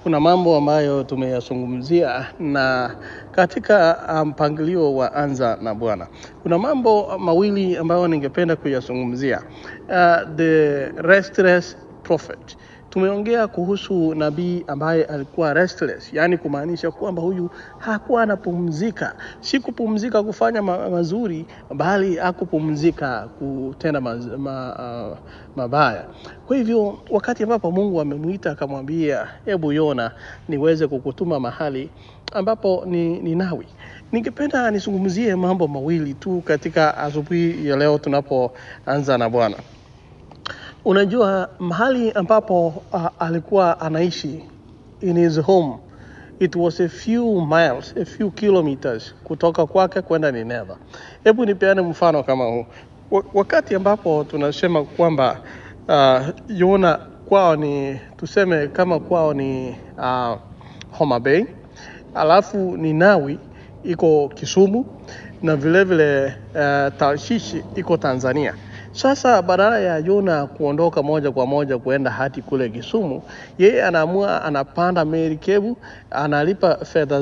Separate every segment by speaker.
Speaker 1: kuna mambo ambayo tumeyazungumzia na katika mpangilio wa Anza na Bwana. Kuna mambo mawili ambayo ningependa kuyazungumzia. The restless prophet. Tumeongea kuhusu nabii ambaye alikuwa restless, yani kumaanisha kwamba huyu hakuwa anapumzika, si kupumzika kufanya mazuri, bali hakupumzika kutenda mabaya. Kwa hivyo wakati ambapo Mungu amemuita akamwambia, hebu Yona niweze kukutuma mahali ambapo ni Ninawi. Ningependa nizungumzie mambo mawili tu katika asubuhi ya leo tunapoanza na Bwana. Unajua mahali ambapo alikuwa anaishi, in his home, it was a few miles, a few kilometers kutoka kwake kwenda Nineva. Hebu nipeane mfano kama huu. Wakati ambapo tunasema kwamba Yona kwao ni, tuseme kama kwao ni Homa Bay, alafu Ninawi iko Kisumu, na vile vile Tarshishi iko Tanzania. Sasa badala ya Yona kuondoka moja kwa moja kuenda hadi kule Kisumu, yeye anaamua anapanda merikebu, analipa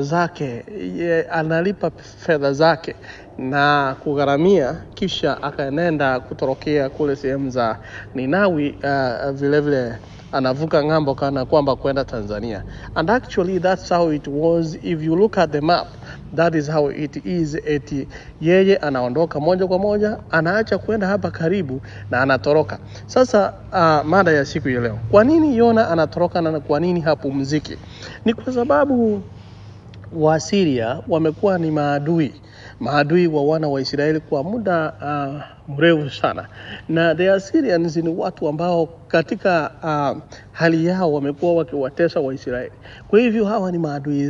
Speaker 1: fedha zake na kugharamia, kisha akaenda kutorokea kule sehemu za Ninawi, vile vile anavuka ngambo kana kwamba kwenda Tanzania. And actually that's how it was. If you look at the map, that is how it is. Yeye anaondoka moja kwa moja, anaacha kwenda hapa karibu na anatoroka. Sasa mada ya siku ya leo, kwa nini Yona anatoroka na kwa nini hapumziki? Ni kwa sababu Waasiria wamekuwa ni maadui wa wana wa Israeli kwa muda mrefu sana. Na the Assyrians ni watu ambao katika hali yao wamekuwa wakiwatesa wa Israeli. Kwa hivyo hawa ni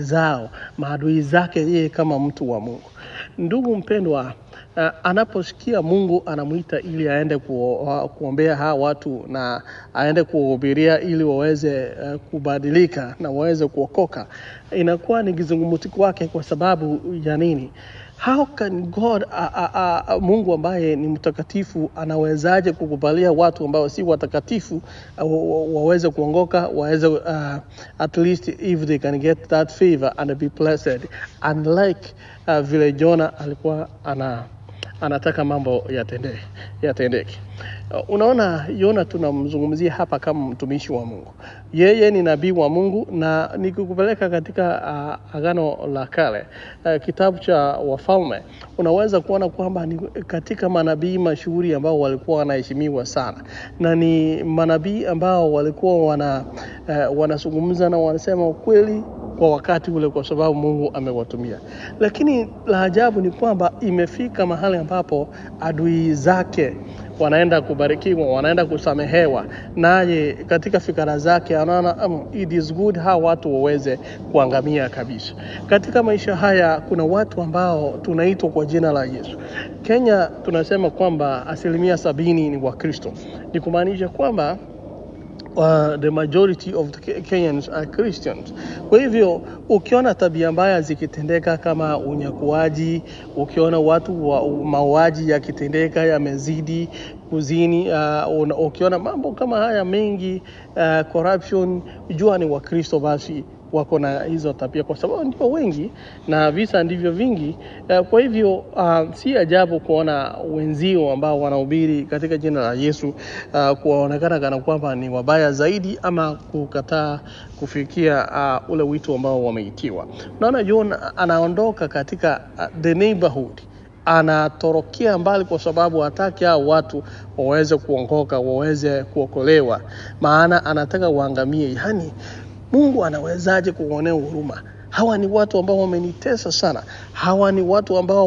Speaker 1: maadui zake yeye kama mtu wa Mungu. Ndugu mpendwa, anaposikia Mungu anamuita ili aende kuombea hawa watu na aende kuhubiria ili waweze kubadilika na waweze kuokoka, inakuwa ni kizungumkuti wake. Kwa sababu ya nini? How can God, Mungu ambaye ni mtakatifu, anawezaje kukubalia watu ambao si watakatifu waweze kuongoka, waweze at least if they can get that favor and be blessed, unlike vile Yona alikuwa anataka mambo yatendeke. Unaona, Yona tunamzungumzia hapa kama mtumishi wa Mungu. Yeye ni nabii wa Mungu, na nikikupeleka katika Agano la Kale, kitabu cha Wafalme, unaweza kuona kwamba ni katika manabii mashuhuri ambao walikuwa wanaheshimiwa sana, na ni manabii ambao walikuwa wanazungumza na wanasema ukweli kwa wakati ule, kwa sababu Mungu amewatumia. Lakini la ajabu ni kwamba imefika mahali ambapo adui zake wanaenda kubarikiwa, wanaenda kusamehewa, naye katika fikra zake anaona it is good how watu waweze kuangamia kabisa. Katika maisha haya kuna watu ambao tunaitwa kwa jina la Yesu. Kenya tunasema kwamba 70% ni Wakristo. Ni kumaanisha kwamba the majority of the Kenyans are Christians. Kwa hivyo ukiona tabia mbaya zikitendeka kama unyakuaji, ukiona watu wa mauaji yakitendeka yamezidi kuzini, ukiona mambo kama haya mengi, corruption, jua ni Wakristo basi wako na hizo tabia, kwa sababu ndio wengi na visa ndivyo vingi. Kwa hivyo si ajabu kuona wenzio ambao wanahubiri katika jina la Yesu kuonekana kana kwamba ni wabaya zaidi, ama kukataa kufikia ule wito ambao wameitiwa. Unaona, Yona anaondoka katika the neighborhood, anatorokea mbali kwa sababu hataki hao watu waweze kuongoka, waweze kuokolewa, maana anataka waangamie. Yani Mungu anawezaje kuonea huruma? Hawa ni watu ambao wamenitesa sana. Hawa ni watu ambao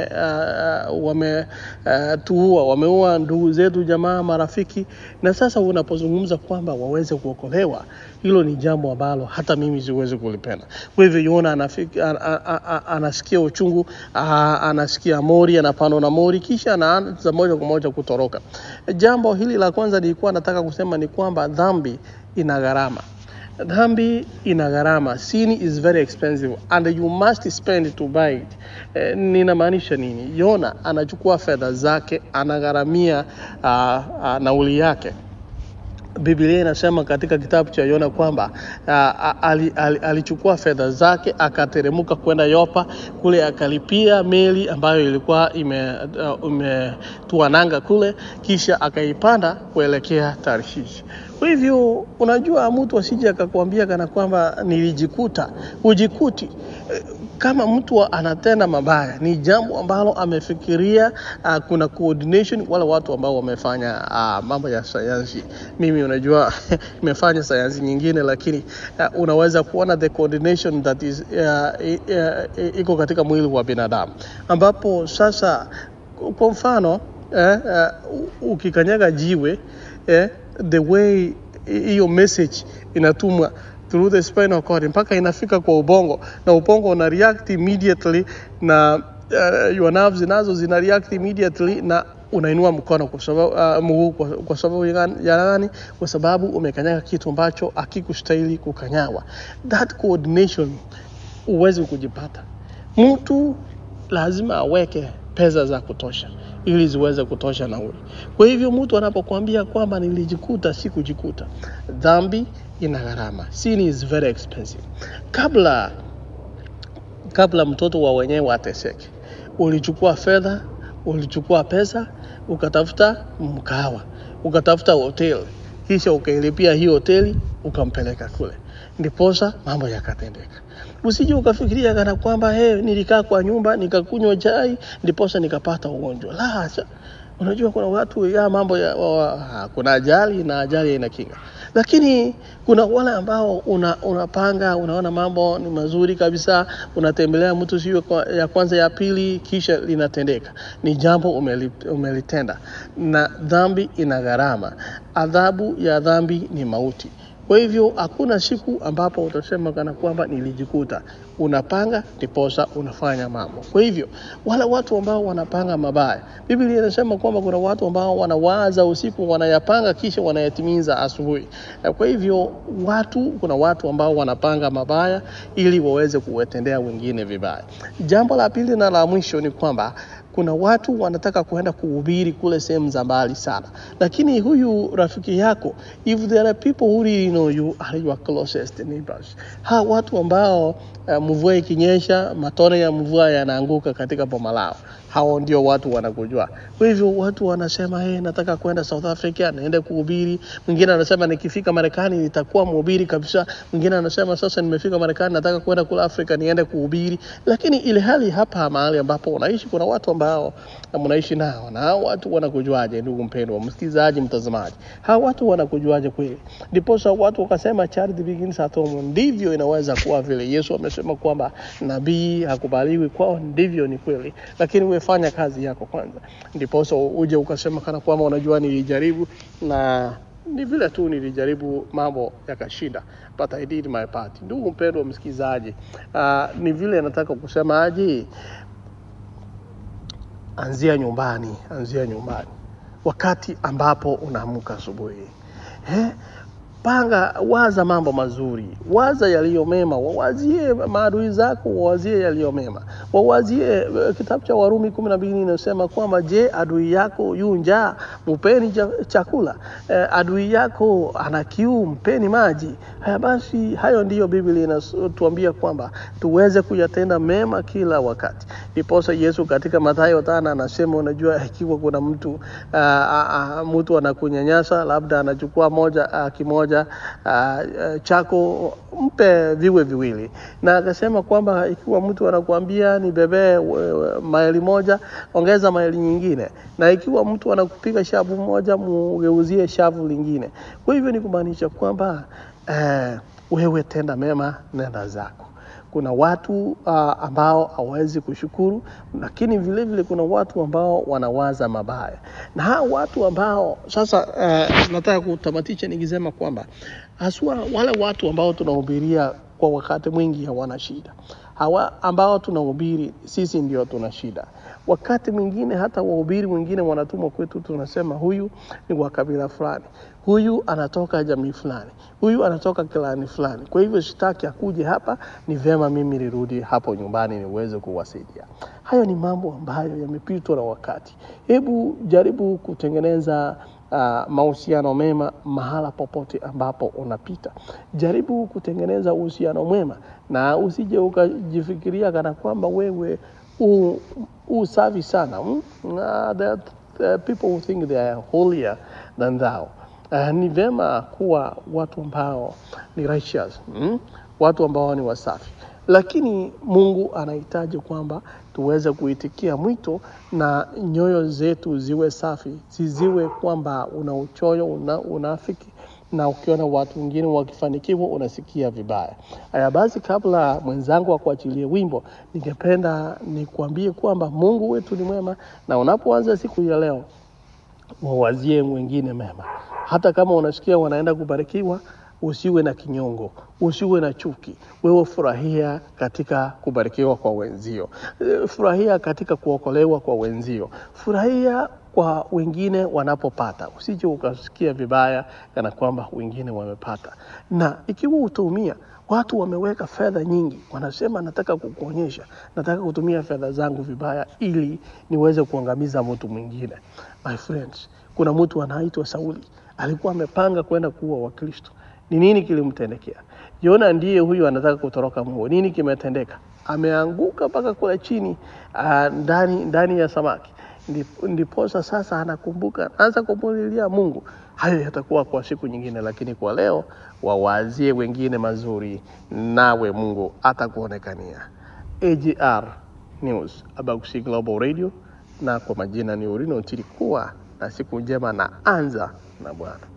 Speaker 1: wameua ndugu zetu, jamaa, marafiki, na sasa unapozungumza kwamba waweze kuokolewa, hilo ni jambo ambalo hata mimi siwezi kulipenda. Kwa hivyo Yona anasikia uchungu, anasikia mori, anapandwa na mori, kisha anaanza moja kwa moja kutoroka. Jambo hili la kwanza nilikuwa nataka kusema ni kwamba dhambi ina gharama. Dhambi ina gharama. Sin is very expensive and you must spend to buy it. Ninamaanisha nini? Yona anachukua fedha zake, anagharamia nauli yake Biblia inasema katika kitabu cha Yona kwamba alichukua fedha zake akateremka kwenda Yopa, kule akalipia meli ambayo ilikuwa imetuananga kule, kisha akaipanda kuelekea Tarshish. Kwa hivyo unajua mtu asije akakwambia kana kwamba nilijikuta. Ujikuti kama mtu anatenda mabaya, ni jambo ambalo amefikiria. Kuna coordination, wale watu ambao wamefanya mambo ya sayansi. Mimi unajua nimefanya sayansi nyingine, lakini unaweza kuona the coordination that is iko katika mwili wa binadamu, ambapo sasa kwa mfano ukikanyaga jiwe, the way hiyo message inatumwa through the spinal cord mpaka inafika kwa ubongo, na ubongo una react immediately, na your nerves nazo zina react immediately, na unainua mkono kwa sababu kwa sababu ya nani? Kwa sababu umekanyaga kitu ambacho hakikustahili kukanyawa. That coordination uwezi kujipata. Mtu lazima aweke pesa za kutosha ili ziweze kutosha nauli. Kwa hivyo mtu anapokuambia kwamba nilijikuta, si kujikuta. Dhambi ina gharama. Sin is very expensive. Kabla mtoto wa wenyewe ateseke, ulichukua fedha, ulichukua pesa, ukatafuta mkahawa, ukatafuta hotel, kisha ukailipia hiyo hoteli, ukampeleka kule, ndiposa mambo yakatendeka. Usije ukafikiria kana kwamba nilikaa kwa nyumba nikakunywa chai ndiposa nikapata ugonjwa. La hasha. Unajua kuna watu ya mambo ya kuna ajali, na ajali ina kinga. Lakini kuna wale ambao unapanga, unaona mambo ni mazuri kabisa, unatembelea mtu sio ya kwanza ya pili, kisha linatendeka. Ni jambo umelitenda, na dhambi ina gharama. Adhabu ya dhambi ni mauti. Kwa hivyo hakuna siku ambapo utasema kana kwamba nilijikuta. Unapanga ndiposa unafanya mambo. Kwa hivyo wale watu ambao wanapanga mabaya, Biblia inasema kwamba kuna watu ambao wanawaza usiku, wanayapanga kisha wanayatimiza asubuhi. Kwa hivyo kuna watu ambao wanapanga mabaya ili waweze kuwatendea wengine vibaya. Jambo la pili na la mwisho ni kwamba kuna watu wanataka kuenda kuhubiri kule sehemu za mbali sana. Lakini huyu rafiki yako, if there are people who really know you, are your closest neighbors. Watu ambao mvua ikinyesha, matone ya mvua yanaanguka katika boma lao. Hao ndio watu wanakujua. Kwa hivyo watu wanasema nataka kwenda South Africa, naenda kuhubiri. Mwingine anasema nikifika Marekani nitakuwa mhubiri kabisa. Mwingine anasema sasa nimefika Marekani nataka kwenda kule Afrika niende kuhubiri. Lakini ile hali hapa mahali ambapo unaishi kuna watu ambao mnaishi nao, na hao watu wanakujuaje ndugu mpendwa msikilizaji, mtazamaji? Hao watu wanakujuaje kweli? Ndipo watu wakasema charity begins at home. Ndivyo inaweza kuwa vile Yesu amesema kwamba nabii hakubaliwi kwao. Ndivyo ni kweli, lakini wewe fanya kazi yako kwanza, ndipo uje ukasema kana kwamba unajua nilijaribu, na ni vile tu nilijaribu mambo yakashinda, but I did my part. Ndugu mpendwa msikilizaji, ni vile nataka kusema aje, anzia nyumbani. Wakati ambapo unaamka asubuhi, panga, waza mambo mazuri, waza yaliyo mema, wawazie maadui zako, wawazie yaliyo mema. Wawazie kitabu cha Warumi 12 inasema kwamba je, adui yako yu njaa, mpeni chakula. Adui yako ana kiu, mpeni maji. Basi hayo ndiyo Biblia inatuambia kwamba tuweze kuyatenda mema kila wakati. Ndiposa Yesu katika Mathayo 5 anasema unajua ikiwa kuna mtu anakunyanyasa, labda anachukua kimoja chako, mpe viwe viwili. Na akasema kwamba ikiwa mtu anakuambia nibebe maili moja, ongeza maili nyingine. Na ikiwa mtu anakupiga shavu moja, mugeuzie shavu lingine. Kwa hivyo ni kumaanisha kwamba wewe tenda mema, nenda zako. Kuna watu ambao hawezi kushukuru, lakini vile vile kuna watu ambao wanawaza mabaya. Na hao watu ambao sasa nataka kutamatisha nikisema kwamba haswa wale watu ambao tunahubiria kwa wakati mwingi hawana shida. Hawa ambao tunahubiri sisi ndio tuna shida. Wakati mwingine hata wahubiri wengine wanatumwa kwetu, tunasema huyu ni wa kabila fulani, huyu anatoka jamii fulani, huyu anatoka klani fulani. Kwa hivyo sitaki akuje hapa, ni vema mimi nirudi hapo nyumbani niweze kuwasaidia. Hayo ni mambo ambayo yamepitwa na wakati. Hebu jaribu kutengeneza mahusiano mema mahala popote ambapo unapita. Jaribu kutengeneza uhusiano mwema na usije ukajifikiria kana kwamba wewe safi sana. The people who think they are holier than thou. Ni vema kuwa watu ambao ni righteous, watu ambao ni wasafi. Lakini Mungu anahitaji kwamba tuweze kuitikia mwito na nyoyo zetu ziwe safi, ziwe kwamba una uchoyo, unafiki, na ukiona watu wengine wakifanikiwa unasikia vibaya. Haya basi, kabla mwenzangu akuachilie wimbo, ningependa nikwambie kwamba Mungu wetu ni mwema, na unapoanza siku ya leo wawazie wengine mema. Hata kama unasikia wanaenda kubarikiwa, usiwe na kinyongo, usiwe na chuki. Wewe furahia katika kubarikiwa kwa wenzio. Furahia katika kuokolewa kwa wenzio. Furahia kwa wengine wanapopata. Usije ukasikia vibaya kana kwamba wengine wamepata. Na ikiwa utaumia, watu wameweka fedha nyingi, wanasema nataka kukuonyesha, nataka kutumia fedha zangu vibaya ili niweze kuangamiza mtu mwingine. My friends, kuna mtu anaitwa Sauli, alikuwa amepanga kwenda kuua Wakristo. Ni nini kilimtendekea? Yona ndiye huyu anataka kutoroka Mungu. Nini kimetendeka? Ameanguka mpaka kule chini ndani ya samaki. Ndiposa sasa anakumbuka, anza kumulilia Mungu. Hayo yatakuwa kwa siku nyingine, lakini kwa leo wawazie wengine mazuri, nawe Mungu atakuonekania. Agr News, Abagusii Global Radio, na kwa majina ni Urino Tilikuwa na siku njema na Anza na Bwana.